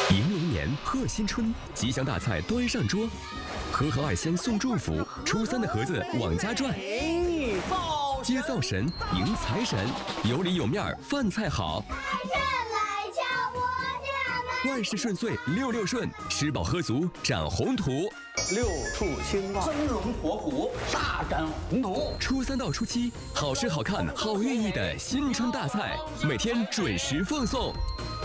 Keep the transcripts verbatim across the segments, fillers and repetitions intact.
迎龙年贺新春，吉祥大菜端上桌，和和爱仙送祝福，初三的盒子往家转。接灶神迎财神，有里有面饭菜好。 来敲我家门， 万事顺遂六六顺，吃饱喝足展宏图。 六畜兴旺，生龙活虎，大展宏图。 初三到初七，好吃好看好寓意的新春大菜，每天准时奉送。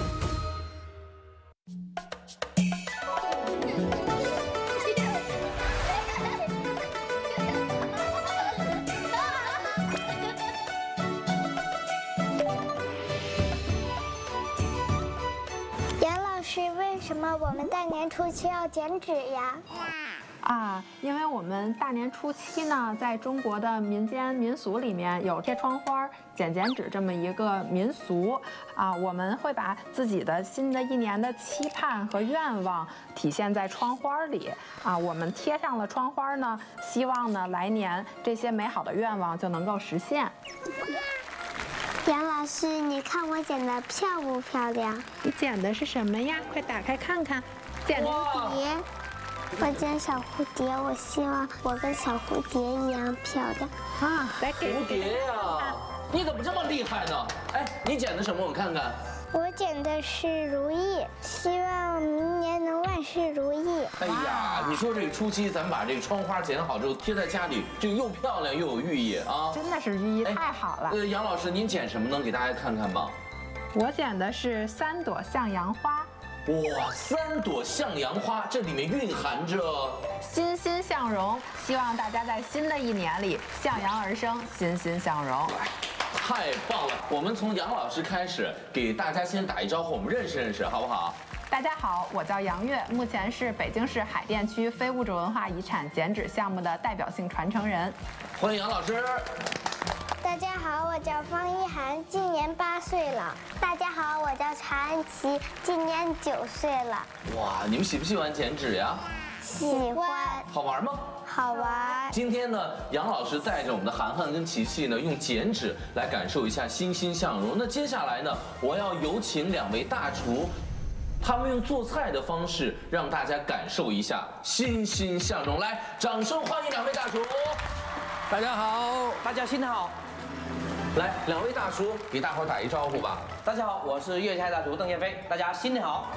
杨老师，为什么我们大年初七要剪纸呀？ 啊，因为我们大年初七呢，在中国的民间民俗里面有贴窗花、剪剪纸这么一个民俗啊，我们会把自己的新的一年的期盼和愿望体现在窗花里啊。我们贴上了窗花呢，希望呢来年这些美好的愿望就能够实现。 杨老师，你看我剪的漂不漂亮？ 你剪的是什么呀？快打开看看，剪的蝴蝶。我剪小蝴蝶，我希望我跟小蝴蝶一样漂亮啊！来给蝴蝶呀，你怎么这么厉害呢？哎，你剪的什么？我看看。 我剪的是如意，希望明年能万事如意。 哎呀，你说这个初七，咱们把这个窗花剪好之后贴在家里，这又漂亮又有寓意啊！ 真的是寓意太好了。 呃，杨老师，您剪什么能给大家看看吗？ 我剪的是三朵向阳花。 哇，三朵向阳花，这里面蕴含着欣欣向荣，希望大家在新的一年里向阳而生，欣欣向荣。 太棒了！我们从杨老师开始，给大家先打一招呼，我们认识认识，好不好？ 大家好，我叫杨月，目前是北京市海淀区非物质文化遗产剪纸项目的代表性传承人。 欢迎杨老师。 大家好，我叫方一涵，今年八岁了。大家好，我叫查安琪，今年九岁了。 哇，你们喜不喜欢剪纸呀？ 喜欢。 好玩吗？ 好玩。 今天呢，杨老师带着我们的涵涵跟琪琪呢，用剪纸来感受一下欣欣向荣。那接下来呢，我要有请两位大厨，他们用做菜的方式让大家感受一下欣欣向荣。来，掌声欢迎两位大厨。 大家好，大家新年好。 来，两位大厨给大伙儿打一招呼吧。 大家好，我是粤菜大厨邓建飞，大家新年好。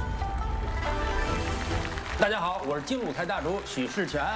大家好，我是京鲁菜大厨许世全。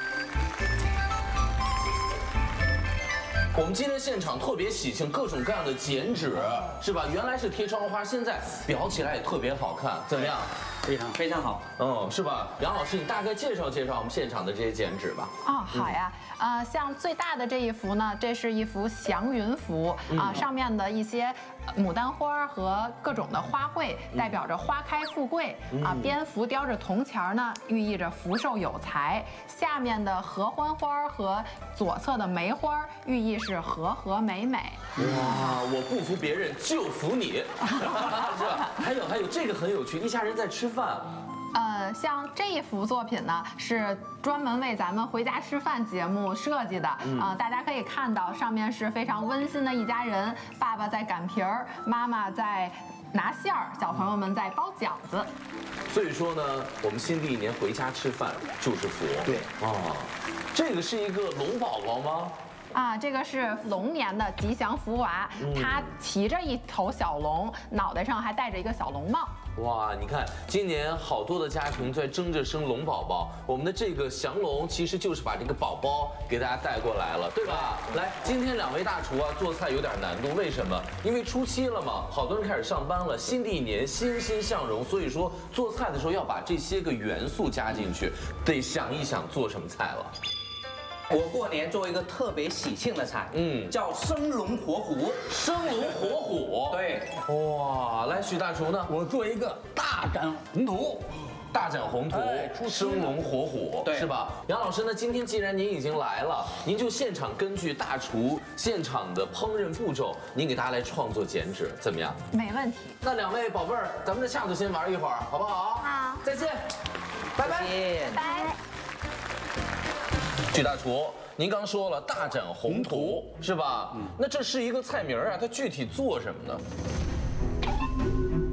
我们今天现场特别喜庆，各种各样的剪纸，是吧？原来是贴窗花，现在裱起来也特别好看，怎么样？ 非常非常好， 嗯，是吧？杨老师，你大概介绍介绍我们现场的这些剪纸吧。 哦，好呀，嗯、呃，像最大的这一幅呢，这是一幅祥云符啊、呃，上面的一些牡丹花和各种的花卉，代表着花开富贵啊、呃。边幅雕着铜钱呢，寓意着福寿有财。下面的合欢花和左侧的梅花，寓意是和和美美。 哇，我不服别人，就服你，是吧？还有还有，这个很有趣，一家人在吃饭。 呃，像这一幅作品呢，是专门为咱们回家吃饭节目设计的啊、嗯呃。大家可以看到，上面是非常温馨的一家人，爸爸在擀皮儿，妈妈在拿馅儿，小朋友们在包饺子。 所以说呢，我们新的一年回家吃饭就是福。 对啊，这个是一个龙宝宝吗？ 啊，这个是龙年的吉祥福娃，他骑着一头小龙，脑袋上还戴着一个小龙帽。 哇，你看，今年好多的家庭在争着生龙宝宝，我们的这个降龙其实就是把这个宝宝给大家带过来了，对吧？来，今天两位大厨啊做菜有点难度，为什么？因为初七了嘛，好多人开始上班了，新的一年欣欣向荣，所以说做菜的时候要把这些个元素加进去，得想一想做什么菜了。 我过年做一个特别喜庆的菜，嗯，叫生龙活虎。 生龙活虎， 对， 哇，来许大厨呢？ 我做一个大展宏图。 大展宏图，生龙活虎， 对， 是吧？杨老师呢？今天既然您已经来了，您就现场根据大厨现场的烹饪步骤，您给大家来创作剪纸，怎么样？ 没问题。 那两位宝贝儿，咱们在下头先玩一会儿，好不好？ 好， 再见，拜拜。 拜拜。 许大厨，您刚说了大展宏图是吧？嗯，那这是一个菜名啊，它具体做什么呢？ 说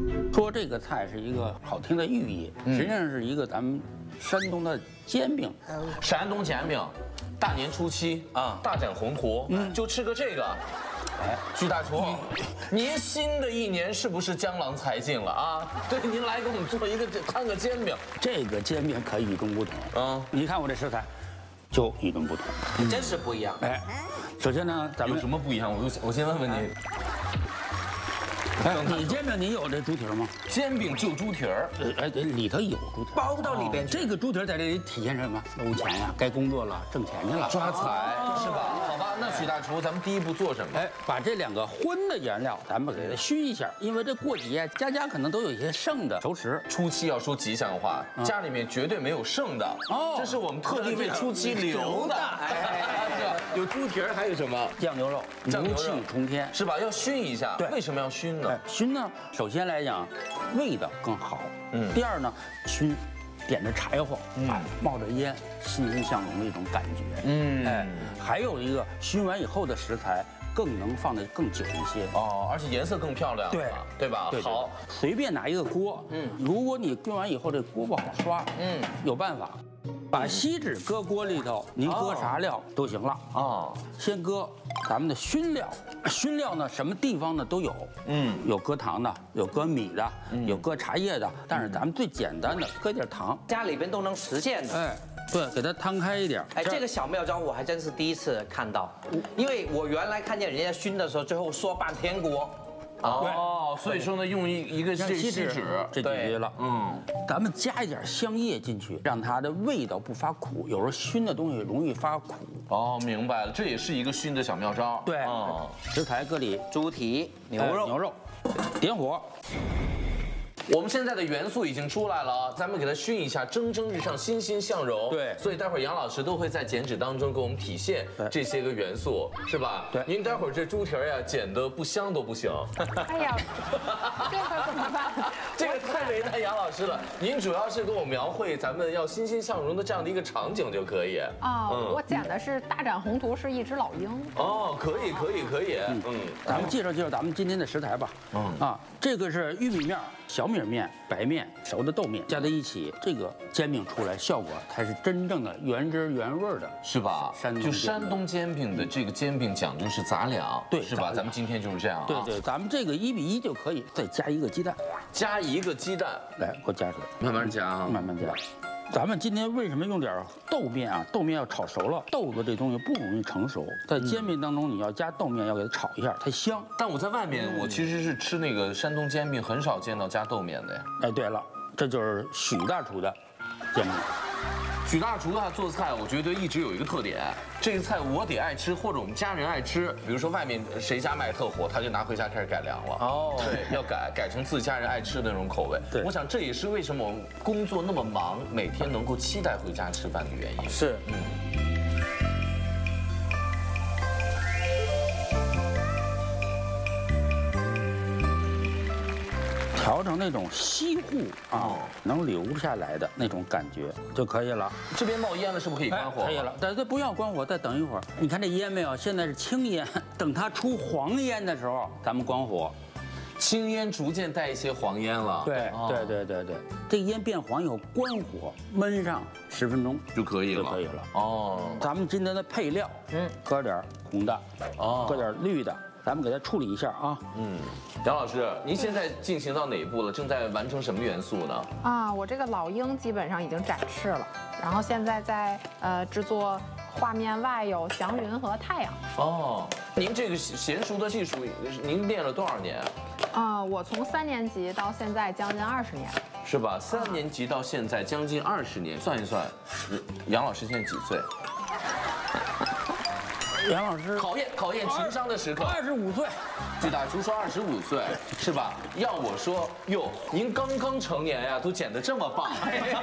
说这个菜是一个好听的寓意，实际上是一个咱们山东的煎饼。 山东煎饼，大年初七啊，大展宏图，嗯，就吃个这个。哎，徐大厨，您新的一年是不是江郎才尽了啊？对，您来给我们做一个摊个煎饼。 这个煎饼可与众不同啊！你看我这食材，就与众不同， 真是不一样。 哎，首先呢，咱们有什么不一样？我我先问问你。 哎，你煎饼你有这猪蹄吗？ 煎饼就猪蹄儿， 哎，里头有猪蹄， 包到里边去。 这个猪蹄在这里体现什么？搂钱呀，该工作了，挣钱去了， 抓财是吧？好吧，那许大厨，咱们第一步做什么？ 哎，把这两个荤的原料，咱们给它熏一下，因为这过节家家可能都有一些剩的熟食。 初七要说吉祥话，家里面绝对没有剩的哦，这是我们特地为初七留的。哎，有猪蹄儿，还有什么？ 酱牛肉，牛气冲天， 是吧？要熏一下。对，为什么要熏呢？ 熏呢，首先来讲，味道更好。嗯。第二呢，熏，点着柴火，哎，冒着烟，欣欣向荣的一种感觉。嗯。哎，还有一个熏完以后的食材更能放得更久一些。 哦，而且颜色更漂亮。对，对吧？ 对。好，随便拿一个锅，嗯，如果你炖完以后这锅不好刷，嗯，有办法。把锡纸搁锅里头，您搁啥料都行了啊。先搁咱们的熏料，熏料呢什么地方呢都有，嗯，有搁糖的，有搁米的，有搁茶叶的，但是咱们最简单的搁点糖， 家里边都能实现的。 哎，对，给它摊开一点。 哎，这个小妙招我还真是第一次看到，因为我原来看见人家熏的时候，最后说半天锅。 哦，所以说呢，用一一个这锡纸， 这解决了。嗯，咱们加一点香叶进去，让它的味道不发苦。有时候熏的东西容易发苦。 哦，明白了，这也是一个熏的小妙招。 对，食材搁里， 猪蹄、牛肉、 牛肉，点火。 我们现在的元素已经出来了啊，咱们给它熏一下，蒸蒸日上，欣欣向荣。 对， 所以待会儿杨老师都会在剪纸当中给我们体现这些个元素，是吧？ 对。 您待会儿这猪蹄儿呀，剪得不香都不行。 哎呀，这可怎么办？ 这个太为难杨老师了。您主要是给我描绘咱们要欣欣向荣的这样的一个场景就可以。 啊，我剪的是大展宏图，是一只老鹰。 哦，可以，可以，可以。嗯， 咱们介绍介绍咱们今天的食材吧。嗯啊，这个是玉米面、小米面、白面、熟的豆面加在一起，这个煎饼出来效果才是真正的原汁原味的， 是吧？山东就山东煎饼的这个煎饼讲究是杂粮， 对， 是吧？咱们今天就是这样。 对对，咱们这个一比一就可以，再加一个鸡蛋， 加一个鸡蛋， 来给我加出来， 慢慢加啊， 慢慢加。咱们今天为什么用点豆面啊？豆面要炒熟了，豆子这东西不容易成熟，在煎饼当中你要加豆面，要给它炒一下，它香。 但我在外面，我其实是吃那个山东煎饼，很少见到加豆面的呀。 哎，对了，这就是许大厨的煎饼。 许大厨他做菜，我觉得一直有一个特点，这个菜我得爱吃，或者我们家人爱吃。比如说外面谁家卖特火，他就拿回家开始改良了。哦，对，要改改成自家人爱吃的那种口味。 对， 我想这也是为什么我们工作那么忙，每天能够期待回家吃饭的原因。 是，嗯。 调成那种稀糊啊，能流下来的那种感觉就可以了。 这边冒烟了，是不是可以关火？ 可以了，但是不要关火，再等一会儿。你看这烟没有？现在是青烟，等它出黄烟的时候，咱们关火。 青烟逐渐带一些黄烟了。 对对对对对，这烟变黄以后，关火焖上十分钟就可以了， 就可以了。哦，咱们今天的配料，嗯，搁点红的，哦，搁点绿的。咱们给它处理一下啊。嗯， 杨老师，您现在进行到哪一步了？正在完成什么元素呢？ 啊，我这个老鹰基本上已经展翅了，然后现在在呃制作画面外有祥云和太阳。 哦，您这个娴熟的技术，您练了多少年？ 啊，我从三年级到现在将近二十年。 是吧？三年级到现在将近二十年，算一算，杨老师现在几岁？ 杨老师， 考验考验情商的时刻。 二十五岁， 许大厨说二十五岁是吧？要我说，哟，您刚刚成年呀，都剪得这么棒。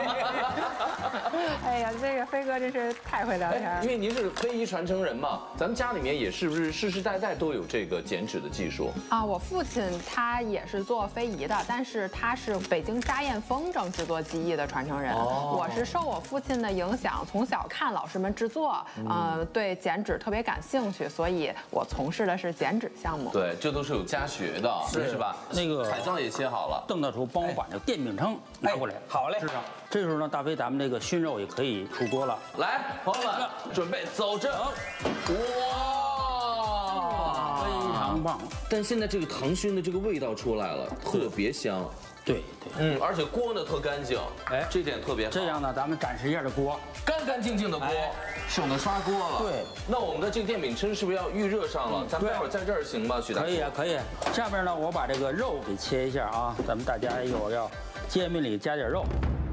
哎呀，这个飞哥真是太会聊天。 因为您是非遗传承人嘛，咱们家里面也是不是世世代代都有这个剪纸的技术啊？我父亲他也是做非遗的，但是他是北京扎燕风筝制作技艺的传承人。哦，我是受我父亲的影响，从小看老师们制作，呃，对剪纸特别感兴趣，所以我从事的是剪纸项目。 对。 这都是有加学的， 是是吧？ 那个彩椒也切好了。 邓大厨帮我把这个电饼铛拿过来， 好嘞。 支上。这时候呢，大飞咱们这个熏肉也可以出锅了。 来，朋友们，准备走着。哇， 非常棒。 但现在这个糖熏的这个味道出来了，特别香。 对对。 嗯，而且锅呢特干净，哎，这点特别好。 这样呢，咱们展示一下这锅， 干干净净的锅，省得刷锅了。 对。 那我们的这个电饼铛是不是要预热上了？咱们待会儿在这儿行吗，许大厨？ 可以啊，可以。下面呢，我把这个肉给切一下啊，咱们大家一会儿要煎饼里加点肉。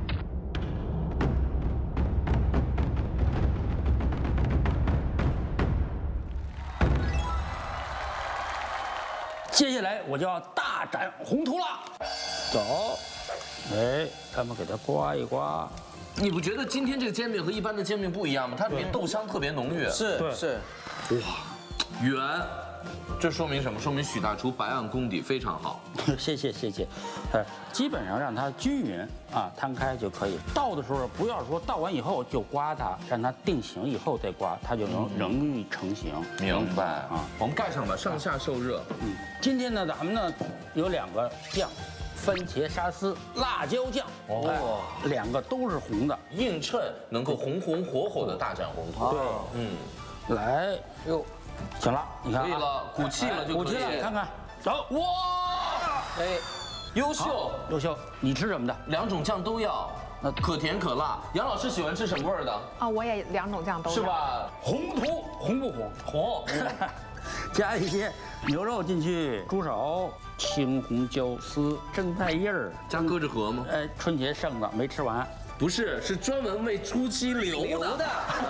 接下来我就要大展宏图了，走，哎，咱们给它刮一刮。 你不觉得今天这个煎饼和一般的煎饼不一样吗？它里面豆香特别浓郁， 是是， 哇，圆，这说明什么？说明许大厨白案功底非常好。 谢谢谢谢，呃，基本上让它均匀啊摊开就可以。倒的时候不要说倒完以后就刮它，让它定型以后再刮，它就能容易成型。 明白啊，我们盖上吧，上下受热。 嗯，今天呢咱们呢有两个酱。番茄沙司、辣椒酱，哦，两个都是红的， 映衬能够红红火火的大展宏图。 对，嗯，来，哟，行了，你看， 可以了，鼓气了就可以。 鼓气了，看看，走，哇， 哎，优秀， 优秀，你吃什么的？ 两种酱都要，那可甜可辣。杨老师喜欢吃什么味儿的？ 啊，我也两种酱都要。 是吧？ 红图红不红？ 红， 加一些牛肉进去，猪手。青红椒丝、蒸菜叶儿， 加鸽子核吗？ 呃，春节剩的没吃完， 不是，是专门为初七留的。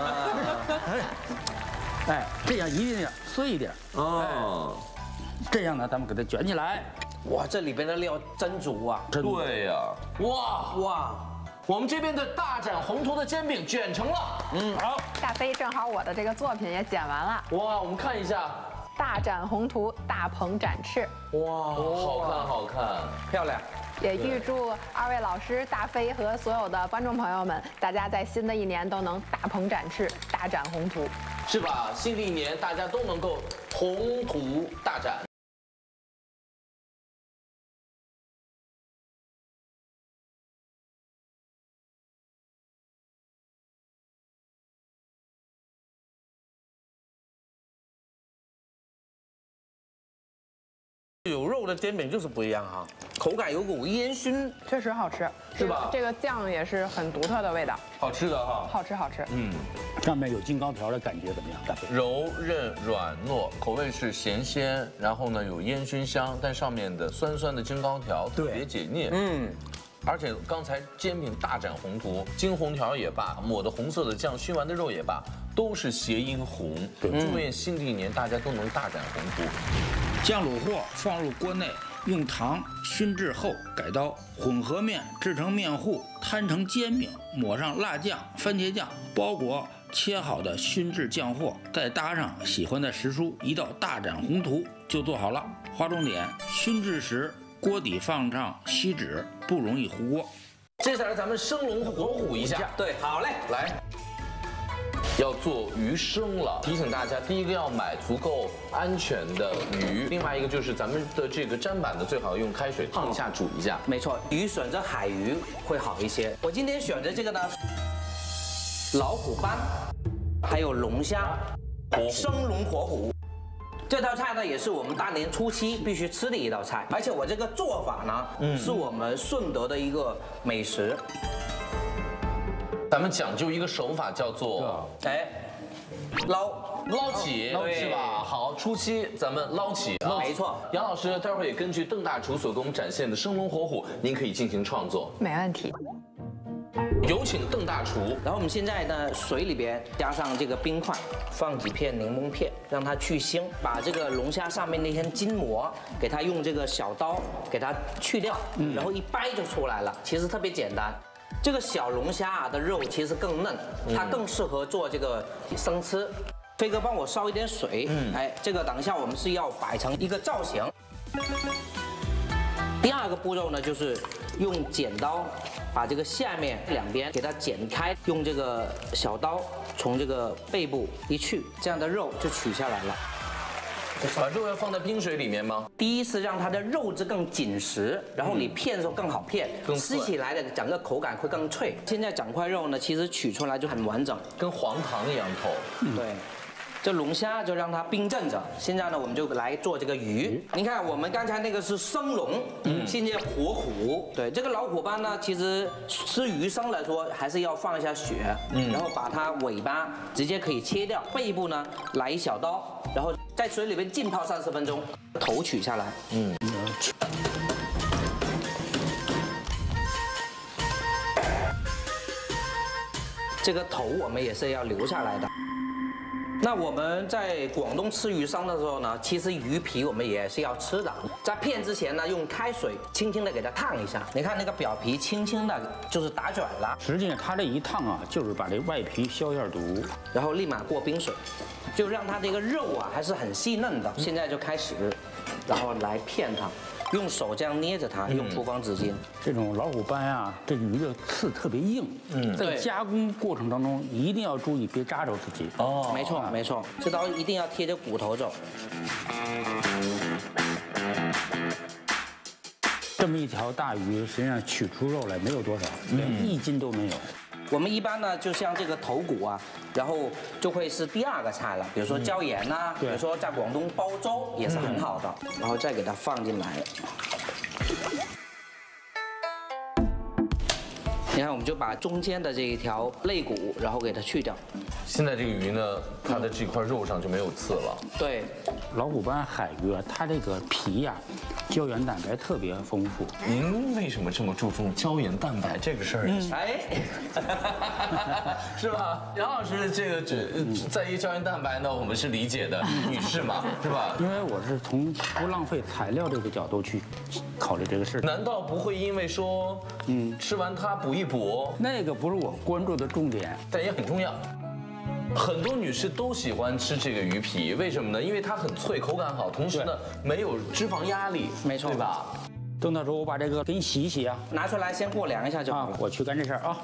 哎，这样一定点碎一点哦。 这样呢，咱们给它卷起来。 哇，这里边的料真足啊！ 对呀，哇哇，我们这边的大展宏图的煎饼卷成了。 嗯，好。 大飞，正好我的这个作品也剪完了。 哇，我们看一下。 大展宏图，大鹏展翅。 哇，好看好看， 漂亮。 也预祝二位老师、大飞和所有的观众朋友们，大家在新的一年都能大鹏展翅，大展宏图， 是吧？新的一年大家都能够宏图大展。 有肉的煎饼就是不一样哈，口感有股烟熏， 确实好吃， 是吧？ 这个酱也是很独特的味道， 好吃的哈， 好吃好吃。 嗯， 上面有金刚条的感觉怎么样？大飞？ 柔韧软糯，口味是咸鲜，然后呢有烟熏香，但上面的酸酸的金刚条特别解腻。嗯。而且刚才煎饼大展宏图，金红条也罢，抹的红色的酱，熏完的肉也罢，都是谐音红。祝愿新的一年大家都能大展宏图。 将卤货放入锅内，用糖熏制后改刀，混合面制成面糊，摊成煎饼，抹上辣酱、番茄酱，包裹切好的熏制酱货，再搭上喜欢的时蔬，一道大展宏图就做好了。划重点：熏制时锅底放上锡纸，不容易糊锅。 接下来咱们生龙活虎一下， 对，好嘞， 来。要做鱼生了，提醒大家，第一个要买足够安全的鱼，另外一个就是咱们的这个砧板呢，最好用开水烫一下煮一下。 没错，鱼选择海鱼会好一些。我今天选择这个呢，老虎斑，还有龙虾，生龙活虎。这道菜呢，也是我们大年初七必须吃的一道菜，而且我这个做法呢，嗯，是我们顺德的一个美食。 咱们讲究一个手法，叫做哎，捞捞起，是吧？好，初七咱们捞起啊， 没错。 杨老师，待会儿也根据邓大厨所给我们展现的生龙活虎，您可以进行创作， 没问题。 有请邓大厨。 然后我们现在呢，水里边加上这个冰块，放几片柠檬片，让它去腥，把这个龙虾上面那些筋膜，给它用这个小刀给它去掉，然后一掰就出来了。其实特别简单。这个小龙虾啊的肉其实更嫩，它更适合做这个生吃。飞哥帮我烧一点水，哎，这个等一下我们是要摆成一个造型。第二个步骤呢，就是用剪刀把这个下面两边给它剪开，用这个小刀从这个背部一去，这样的肉就取下来了。 把肉要放在冰水里面吗？ 第一是让它的肉质更紧实，然后你片的时候更好片， 更吃起来的整个口感会更脆。现在整块肉呢，其实取出来就很完整， 跟黄糖一样透。 对。这龙虾就让它冰镇着，现在呢我们就来做这个鱼。您看我们刚才那个是生龙，嗯，现在活虎。对，这个老虎斑呢，其实吃鱼生来说还是要放一下血，嗯，然后把它尾巴直接可以切掉，背部呢来一小刀，然后在水里面浸泡三十分钟，头取下来，嗯。这个头我们也是要留下来的。那我们在广东吃鱼生的时候呢，其实鱼皮我们也是要吃的。在片之前呢，用开水轻轻的给它烫一下，你看那个表皮轻轻的就是打卷了。 实际上它这一烫啊，就是把这外皮消一下毒， 然后立马过冰水，就让它这个肉啊还是很细嫩的。现在就开始，然后来片它。用手这样捏着它，用厨房纸巾。 这种老虎斑啊，这鱼的刺特别硬，嗯，在加工过程当中一定要注意别扎着自己。 哦，没错没错，这刀一定要贴着骨头走。 这么一条大鱼，实际上取出肉来没有多少，连一斤都没有。 我们一般呢，就像这个头骨啊，然后就会是第二个菜了。比如说椒盐呐，比如说在广东煲粥也是很好的，然后再给它放进来。你看，我们就把中间的这一条肋骨，然后给它去掉。 现在这个鱼呢，它的这块肉上就没有刺了。 对， 老虎斑海鱼啊，它这个皮呀、胶原蛋白特别丰富。 您为什么这么注重胶原蛋白这个事儿？哎，是吧？杨老师这个只在意胶原蛋白呢，我们是理解的，女士嘛，是吧？ 因为我是从不浪费材料这个角度去考虑这个事。 难道不会因为说，嗯，吃完它补一补？ 那个不是我关注的重点， 但也很重要。很多女士都喜欢吃这个鱼皮，为什么呢？因为它很脆，口感好，同时呢没有脂肪压力， 没错， 对吧？ 邓大叔，我把这个给你洗一洗啊， 拿出来先过凉一下就好了。 啊、我去干这事儿啊。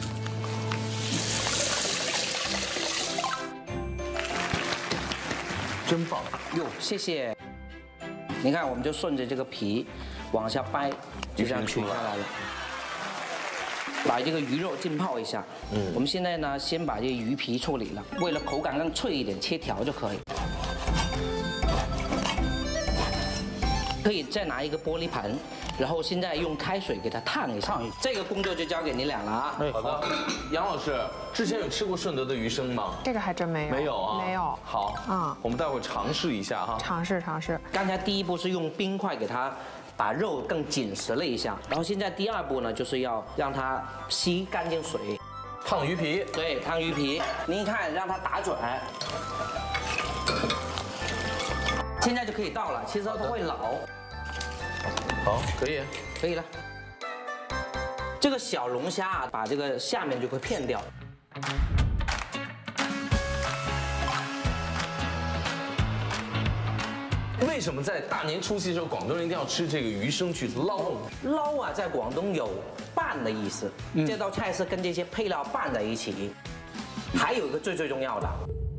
真棒哟，谢谢。你看，我们就顺着这个皮往下掰，就这样取下来了。把这个鱼肉浸泡一下。嗯，我们现在呢，先把这鱼皮处理了，为了口感更脆一点，切条就可以。可以再拿一个玻璃盘，然后现在用开水给它烫一下。烫一下。这个工作就交给你俩了啊。 哎，好的。杨老师，之前有吃过顺德的鱼生吗？ 这个还真没有。 没有啊。 没有。 好。啊，我们待会儿尝试一下哈。 尝试尝试。 刚才第一步是用冰块给它。把肉更紧实了一下，然后现在第二步呢，就是要让它吸干净水， 烫鱼皮。 对，烫鱼皮。您看，让它打卷，现在就可以倒了。其实它会老。 好，可以， 可以了。这个小龙虾啊，把这个下面就会片掉。 为什么在大年初七的时候，广东人一定要吃这个鱼生去捞？ 捞啊，在广东有拌的意思，嗯、这道菜是跟这些配料拌在一起。还有一个最最重要的，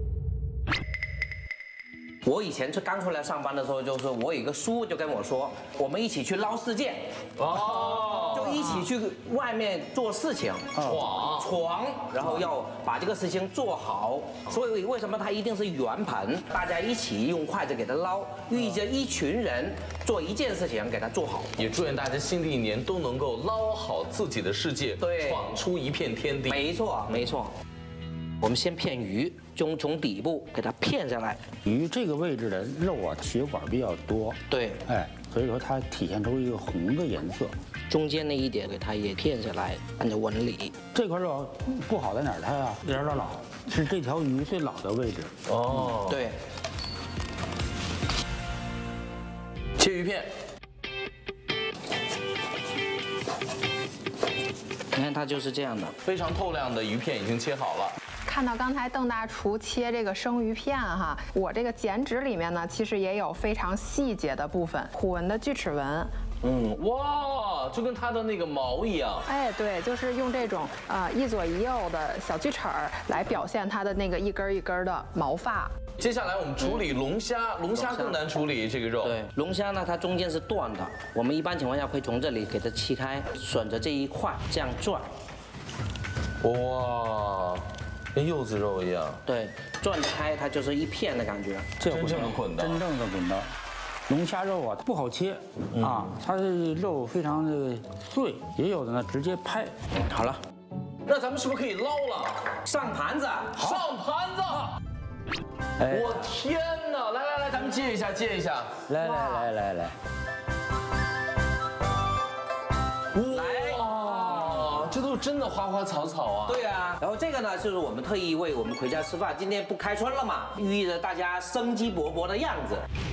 我以前刚出来上班的时候，就是我有一个叔就跟我说，我们一起去捞世界，哦，就一起去外面做事情，闯闯，然后要把这个事情做好。所以为什么它一定是圆盘？大家一起用筷子给它捞，寓意着一群人做一件事情给它做好。 也祝愿大家新的一年都能够捞好自己的世界， 对， 闯出一片天地。 没错，没错。我们先片鱼，就从底部给它片下来。 鱼这个位置的肉啊，血管比较多， 对， 哎，所以说它体现出一个红的颜色。 中间那一点给它也片下来，按照纹理。 这块肉不好在哪儿？它呀有点老，是这条鱼最老的位置。 哦， 对。 切鱼片。 你看它就是这样的， 非常透亮的鱼片已经切好了。 看到刚才邓大厨切这个生鱼片哈，我这个剪纸里面呢，其实也有非常细节的部分，虎纹的锯齿纹。 嗯，哇， 啊，就跟它的那个毛一样。 哎，对，就是用这种啊、呃、一左一右的小锯齿儿来表现它的那个一根一根的毛发。 接下来我们处理龙虾，龙虾更难处理这个肉。 对，龙虾呢，它中间是断的，我们一般情况下会从这里给它切开，顺着这一块这样转。 哇，跟柚子肉一样。 对，转开它就是一片的感觉。 这真正的滚刀， 真正的滚刀。龙虾肉啊不好切啊，它的肉非常的碎，也有的呢直接拍。 好了， 那咱们是不是可以捞了？ 上盘子， 上盘子！ 哎， 我天哪！来来来，咱们接一下，接一下。 来来来来来， 哇，这都是真的花花草草啊！ 对啊，然后这个呢，就是我们特意为我们回家吃饭，今天不开春了嘛，寓意着大家生机勃勃的样子。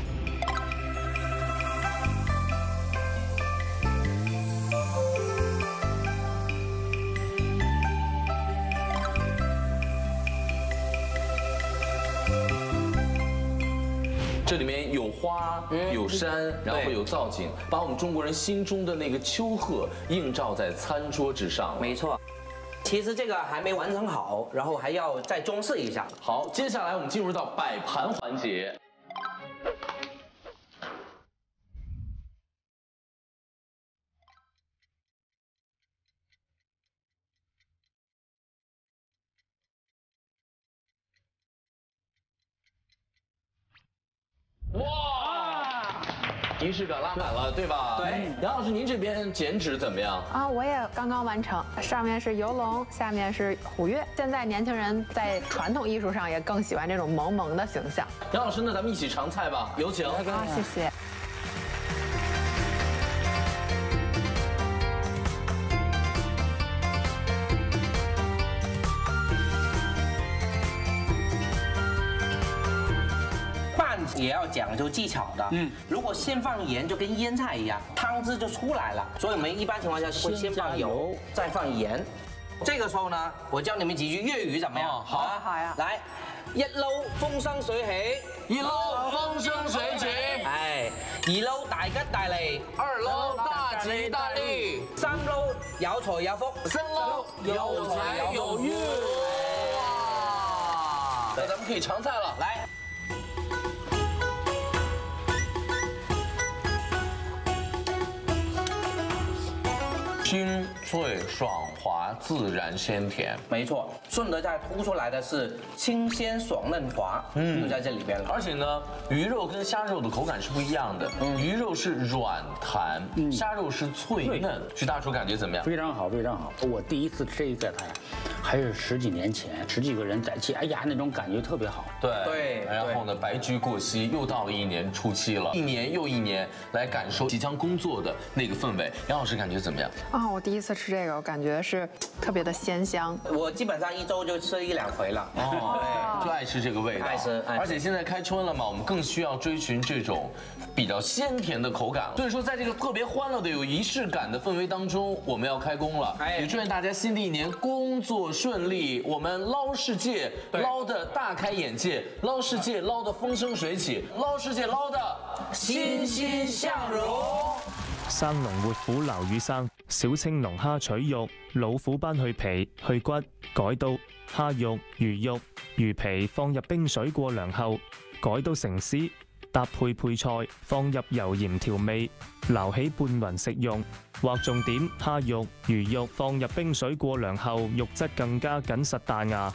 这里面有花，有山，然后有造景，把我们中国人心中的那个秋壑映照在餐桌之上。 没错，其实这个还没完成好，然后还要再装饰一下。 好，接下来我们进入到摆盘环节。哇，仪式感拉满了，对吧？ 对。 杨老师，您这边剪纸怎么样？ 啊，我也刚刚完成，上面是游龙，下面是虎跃。现在年轻人在传统艺术上也更喜欢这种萌萌的形象。 杨老师，那咱们一起尝菜吧，有请。 好，谢谢。 也要讲究技巧的，嗯，如果先放盐就跟腌菜一样，汤汁就出来了。所以我们一般情况下会先放油，再放盐。这个时候呢，我教你们几句粤语怎么样？ 哦、好， 好呀。 来，一撈風生水起， 一撈風生水起。 係，二撈大吉大利， 二撈大吉大利， 三撈有財有福， 三撈有財有運。哇！那咱们可以尝菜了， 来。 清脆爽滑，自然鲜甜。 没错，顺德菜突出来的是清鲜爽嫩滑，嗯，就在这里边了。 而且呢，鱼肉跟虾肉的口感是不一样的，嗯、鱼肉是软弹，嗯、虾肉是脆嫩。徐大厨感觉怎么样？ 非常好，非常好。我第一次吃这个菜，还是十几年前，十几个人在一起，哎呀，那种感觉特别好。 对对。 然后呢，白驹过隙，又到了一年初七了，一年又一年来感受即将工作的那个氛围。杨老师感觉怎么样？ 啊，我第一次吃这个，我感觉是特别的鲜香。 我基本上一周就吃一两回了。 哦，对，就爱吃这个味道。 爱吃， 而且现在开春了嘛，我们更需要追寻这种比较鲜甜的口感。所以说，在这个特别欢乐的、有仪式感的氛围当中，我们要开工了。哎，也祝愿大家新的一年工作顺利，我们捞世界捞得大开眼界，捞世界捞得風生水起，撈世界撈得欣欣向榮。 生龍活虎劉雨生，小青龍蝦取肉，老虎斑去皮去骨，改刀蝦肉、魚肉、魚皮放入冰水過涼後，改刀成絲，搭配配菜，放入油鹽調味，撈起半勻食用。劃重點：蝦肉、魚肉放入冰水過涼後，肉質更加緊實彈牙。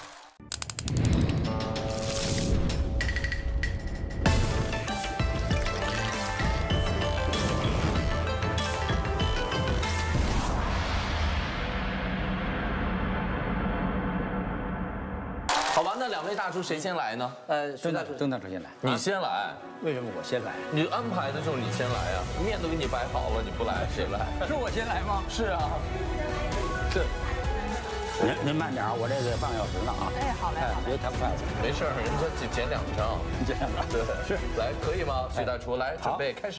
好吧，那两位大厨谁先来呢？ 呃，徐大厨， 曾大厨先来。 你先来。 为什么我先来？ 你安排的就是你先来啊，面都给你摆好了，你不来谁来？ 是我先来吗？ 是啊，是。 您您慢点啊，我这个半个小时呢啊。 哎，好嘞，好嘞， 别太快了。 没事，人家剪两张， 剪两张。 对， 是。 来，可以吗？徐大厨，来准备开始。